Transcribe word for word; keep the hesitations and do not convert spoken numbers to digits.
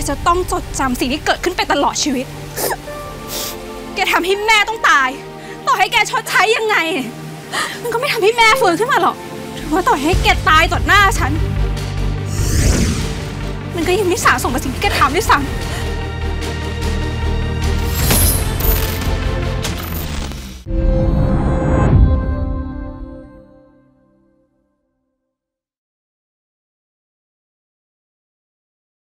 จะต้องจดจำสิ่งที่เกิดขึ้นไปตลอดชีวิตแกทำให้แม่ต้องตายต่อให้แกชดใช้ยังไงมันก็ไม่ทำให้แม่ฟื้นขึ้นมาหรอกหรือว่าต่อให้แกตายต่อหน้าฉันมันก็ยังไม่สาสมกับสิ่งที่แกทำด้วยซ้ำ